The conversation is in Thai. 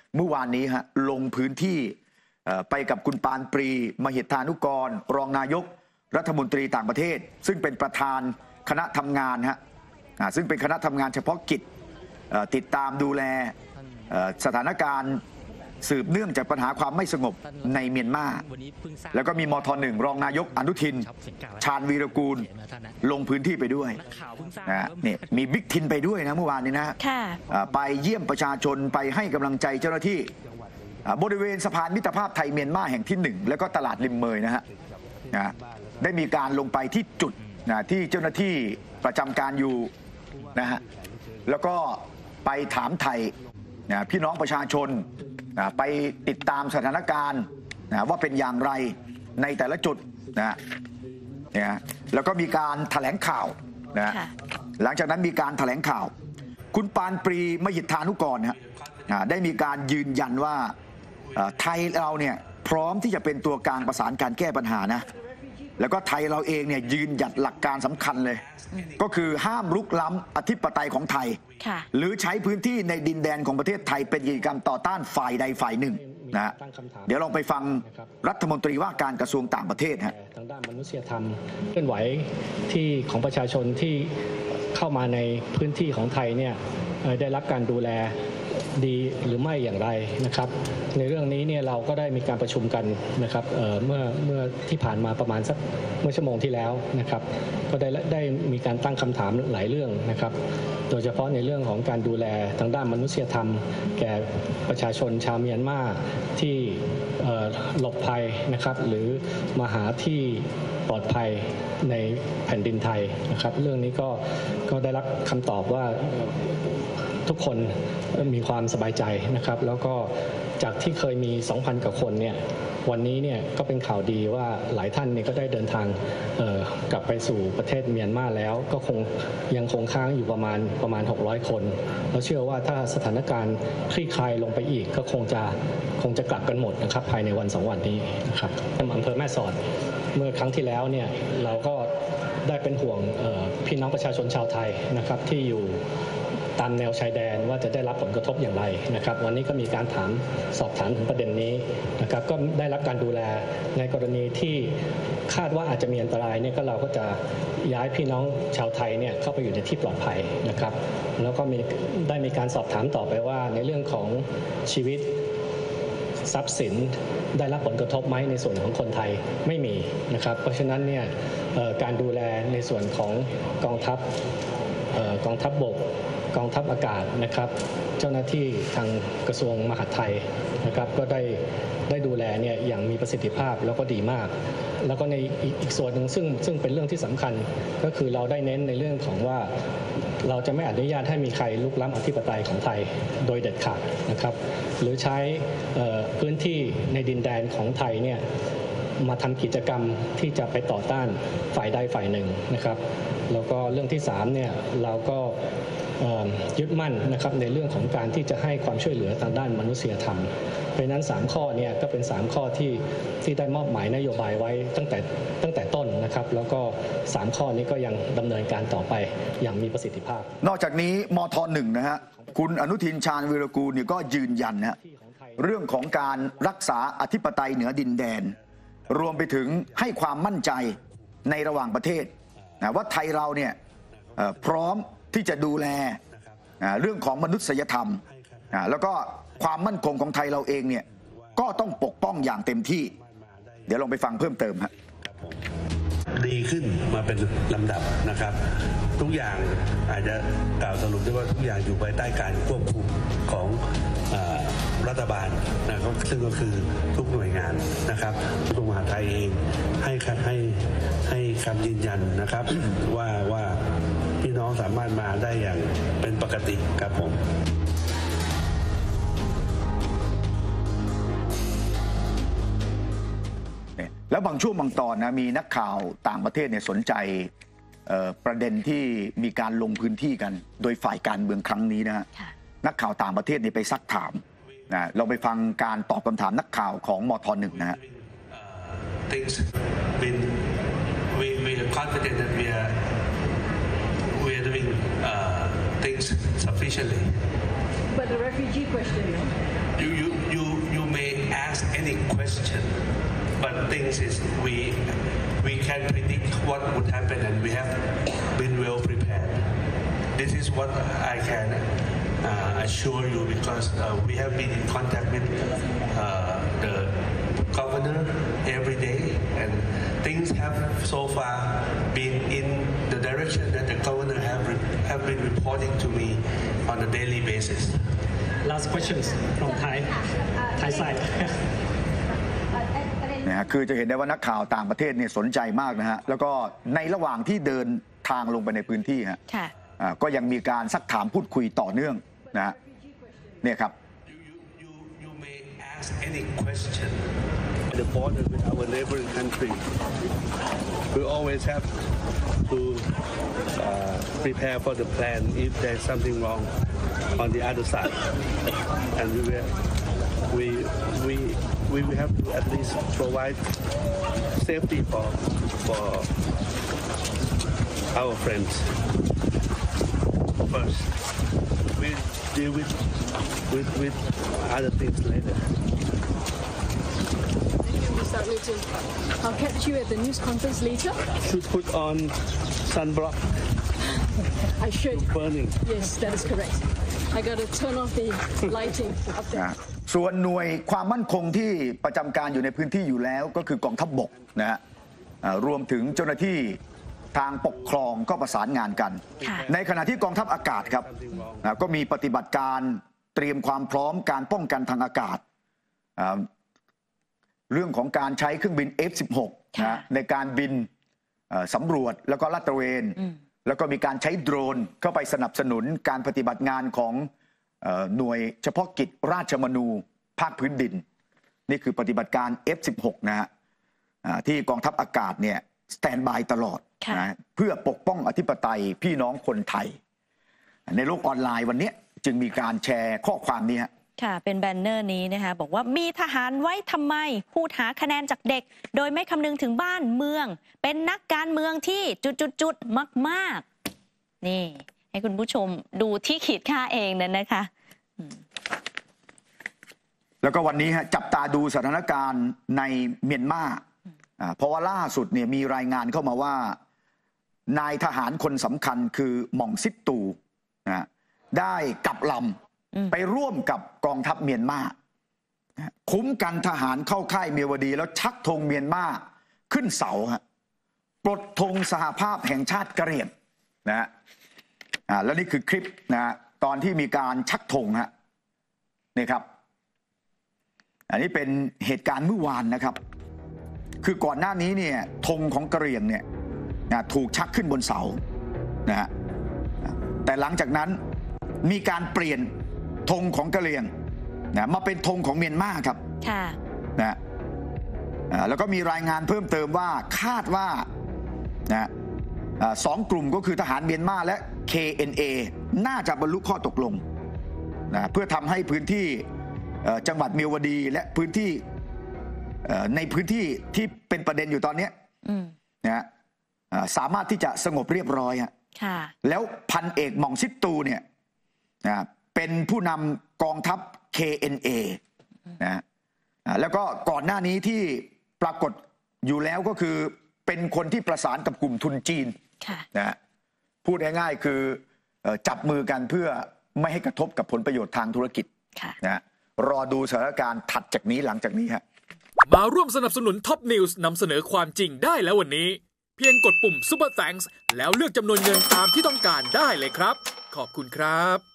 เมื่อวานนี้ฮะลงพื้นที่ไปกับคุณปานปรีมหิทธานุกรรองนายกรัฐมนตรีต่างประเทศซึ่งเป็นประธานคณะทำงานฮะซึ่งเป็นคณะทำงานเฉพาะกิจติดตามดูแลสถานการณ์สืบเนื่องจากปัญหาความไม่สงบในเมียนมาแล้วก็มีมท.1 รองนายกอนุทินชาญวีรกูลลงพื้นที่ไปด้วยนี่มีบิ๊กทินไปด้วยนะเมื่อวานนี้นะไปเยี่ยมประชาชนไปให้กำลังใจเจ้าหน้าที่บริเวณสะพานมิตรภาพไทยเมียนมาแห่งที่1แล้วก็ตลาดริมเมยนะฮะได้มีการลงไปที่จุดที่เจ้าหน้าที่ประจำการอยู่นะฮะแล้วก็ไปถามไทยพี่น้องประชาชนไปติดตามสถานการณ์ว่าเป็นอย่างไรในแต่ละจุดนะแล้วก็มีการแถลงข่าวนะหลังจากนั้นมีการแถลงข่าวคุณปานปรีมหิทธานุกรได้มีการยืนยันว่าไทยเราเนี่ยพร้อมที่จะเป็นตัวกลางประสานการแก้ปัญหานะแล้วก็ไทยเราเองเนี่ยยืนหยัดหลักการสำคัญเลยก็คือห้ามรุกล้ำอธิปไตยของไทยหรือใช้พื้นที่ในดินแดนของประเทศไทยเป็นกิจกรรมต่อต้านฝ่ายใดฝ่ายหนึ่งนะเดี๋ยวลองไปฟังรัฐมนตรีว่าการกระทรวงต่างประเทศฮะทางด้านมนุษยธรรมเคลื่อนไหวที่ของประชาชนที่เข้ามาในพื้นที่ของไทยเนี่ยได้รับการดูแลดีหรือไม่อย่างไรนะครับในเรื่องนี้เนี่ยเราก็ได้มีการประชุมกันนะครับเมื่อที่ผ่านมาประมาณสักเมื่อชั่วโมงที่แล้วนะครับก็ได้มีการตั้งคำถามหลายเรื่องนะครับโดยเฉพาะในเรื่องของการดูแลทางด้านมนุษยธรรมแก่ประชาชนชาวเมียนมาที่หลบภัยนะครับหรือมาหาที่ปลอดภัยในแผ่นดินไทยนะครับเรื่องนี้ก็ได้รับคำตอบว่าทุกคนมีความสบายใจนะครับแล้วก็จากที่เคยมี 2,000 กว่าคนเนี่ยวันนี้เนี่ยก็เป็นข่าวดีว่าหลายท่านเนี่ยก็ได้เดินทางกลับไปสู่ประเทศเมียนมาแล้วก็ยังคงค้างอยู่ประมาณ600 คนเราเชื่อว่าถ้าสถานการณ์คลี่คลายลงไปอีกก็คงจะกลับกันหมดนะครับภายในวัน2 วันนี้นะครับอำเภอแม่สอดเมื่อครั้งที่แล้วเนี่ยเราก็ได้เป็นห่วงพี่น้องประชาชนชาวไทยนะครับที่อยู่ตามแนวชายแดนว่าจะได้รับผลกระทบอย่างไรนะครับวันนี้ก็มีการสอบถามถึงประเด็นนี้นะครับก็ได้รับการดูแลในกรณีที่คาดว่าอาจจะมีอันตรายเนี่ยก็เราก็จะย้ายพี่น้องชาวไทยเนี่ยเข้าไปอยู่ในที่ปลอดภัยนะครับแล้วก็ได้มีการสอบถามต่อไปว่าในเรื่องของชีวิตทรัพย์สินได้รับผลกระทบไหมในส่วนของคนไทยไม่มีนะครับเพราะฉะนั้นเนี่ยการดูแลในส่วนของกองทัพบกกองทัพอากาศนะครับเจ้าหน้าที่ทางกระทรวงมหาดไทยนะครับก็ได้ดูแลเนี่ยอย่างมีประสิทธิภาพแล้วก็ดีมากแล้วก็ในอีกส่วนหนึ่งซึ่งเป็นเรื่องที่สำคัญก็คือเราได้เน้นในเรื่องของว่าเราจะไม่อนุญาตให้มีใครลุกล้ำอธิปไตยของไทยโดยเด็ดขาดนะครับหรือใช้พื้นที่ในดินแดนของไทยเนี่ยมาทำกิจกรรมที่จะไปต่อต้านฝ่ายใดฝ่ายหนึ่งนะครับแล้วก็เรื่องที่3เนี่ยเราก็ยึดมั่นนะครับในเรื่องของการที่จะให้ความช่วยเหลือทางด้านมนุษยธรรมเพราะนั้น3ข้อเนี่ยก็เป็น3ข้อที่ได้มอบหมายนโยบายไว้ตั้งแต่ต้นนะครับแล้วก็3ข้อนี้ก็ยังดำเนินการต่อไปอย่างมีประสิทธิภาพนอกจากนี้มท.1นะฮะคุณอนุทินชาญวีรกูลเนี่ยก็ยืนยันนะเรื่องของการรักษาอธิปไตยเหนือดินแดนรวมไปถึงให้ความมั่นใจในระหว่างประเทศนะว่าไทยเราเนี่ยพร้อมที่จะดูแลเรื่องของมนุษยธรรมแล้วก็ความมั่นคงของไทยเราเองเนี่ยก็ต้องปกป้องอย่างเต็มที่เดี๋ยวลองไปฟังเพิ่มเติมฮะดีขึ้นมาเป็นลำดับนะครับทุกอย่างอาจจะกล่าวสรุปได้ว่าทุกอย่างอยู่ภายใต้การควบคุมของรัฐบาลนะครับซึ่งก็คือทุกหน่วยงานนะครับกระทรวงมหาดไทยเองให้คำยืนยันนะครับ ว่าพี่น้องสามารถมาได้อย่างเป็นปกติครับผมแล้วบางช่วงบางตอนนะมีนักข่าวต่างประเทศเนี่ยสนใจประเด็นที่มีการลงพื้นที่กันโดยฝ่ายการเมืองครั้งนี้นะฮะนักข่าวต่างประเทศเนี่ยไปซักถามนะเราไปฟังการตอบคำถามนักข่าวของมท.1นะฮะ Things been we are confident that we are doing things sufficiently. But the refugee question, no? You any question, but things is we can predict what would happen, and we have been well prepared. This is what I can assure you, because we have been in contact with the governor every day, and things have so far been in the direction that the governor have been reporting to me on a daily basis. Last questions from Thai side นะฮะคือจะเห็นได้ว่านักข่าวต่างประเทศเนี่ยสนใจมากนะฮะแล้วก็ในระหว่างที่เดินทางลงไปในพื้นที่ฮะก็ยังมีการซักถามพูดคุยต่อเนื่องนะฮะเนี่ยครับ You may ask any question. The border with our neighboring country, we always have to prepare for the plan if there's something wrong on the other side, and we will have to at least provide safety for our friends first. We deal with other things later. I'll catch you at the news conference later. Should put on sunblock. I should. Burning. Yes, that is correct. I got to turn off the lighting up there. ส่วนหน่วยความมั่นคงที่ประจำการอยู่ในพื้นที่อยู่แล้วก็คือกองทัพบกนะฮะรวมถึงเจ้าหน้าที่ทางปกครองก็ประสานงานกัน ในขณะที่กองทัพอากาศครับก็มีปฏิบัติการเตรียมความพร้อมการป้องกันทางอากาศเรื่องของการใช้เครื่องบิน F-16 นะในการบินสำรวจแล้วก็ลาดตระเวนแล้วก็มีการใช้โดรนเข้าไปสนับสนุนการปฏิบัติงานของหน่วยเฉพาะกิจราชมนูภาคพื้นดินนี่คือปฏิบัติการ F-16 นะฮะที่กองทัพอากาศเนี่ยสแตนบายตลอดนะเพื่อปกป้องอธิปไตยพี่น้องคนไทยในโลกออนไลน์วันนี้จึงมีการแชร์ข้อความนี้ค่ะเป็นแบนเนอร์นี้นะคะบอกว่ามีทหารไว้ทำไมพูดหาคะแนนจากเด็กโดยไม่คำนึงถึงบ้านเมืองเป็นนักการเมืองที่จุดๆมากๆนี่ให้คุณผู้ชมดูที่ขีดค่าเองนั่นนะคะแล้วก็วันนี้จับตาดูสถานการณ์ในเมียนมาเพราะว่าล่าสุดเนี่ยมีรายงานเข้ามาว่านายทหารคนสำคัญคือหม่องซิดตูได้กลับลำไปร่วมกับกองทัพเมียนมาคุ้มกันทหารเข้าค่ายเมียวดีแล้วชักธงเมียนมาขึ้นเสาปลดธงสหภาพแห่งชาติกะเหรี่ยงนะแล้วนี่คือคลิปนะตอนที่มีการชักธงนี่ครับอันนี้เป็นเหตุการณ์เมื่อวานนะครับคือก่อนหน้านี้เนี่ยธงของกะเหรี่ยงเนี่ยถูกชักขึ้นบนเสานะฮะแต่หลังจากนั้นมีการเปลี่ยนธงของกะเหรี่ยงมาเป็นธงของเมียนมาครับนะแล้วก็มีรายงานเพิ่มเติมว่าคาดว่าสองกลุ่มก็คือทหารเมียนมาและ KNA น่าจะบรรลุข้อตกลงเพื่อทำให้พื้นที่จังหวัดเมียวดีและพื้นที่ในพื้นที่ที่เป็นประเด็นอยู่ตอนนี้สามารถที่จะสงบเรียบร้อยแล้วพันเอกหม่องซิดตูเนี่ยเป็นผู้นำกองทัพ KNA แล้วก็ก่อนหน้านี้ที่ปรากฏอยู่แล้วก็คือเป็นคนที่ประสานกับกลุ่มทุนจีนพูดง่ายๆคือจับมือกันเพื่อไม่ให้กระทบกับผลประโยชน์ทางธุรกิจรอดูสถานการณ์ถัดจากนี้หลังจากนี้มาร่วมสนับสนุนท็อปนิวส์นำเสนอความจริงได้แล้ววันนี้เพียงกดปุ่ม Super Thanks แล้วเลือกจำนวนเงินตามที่ต้องการได้เลยครับขอบคุณครับ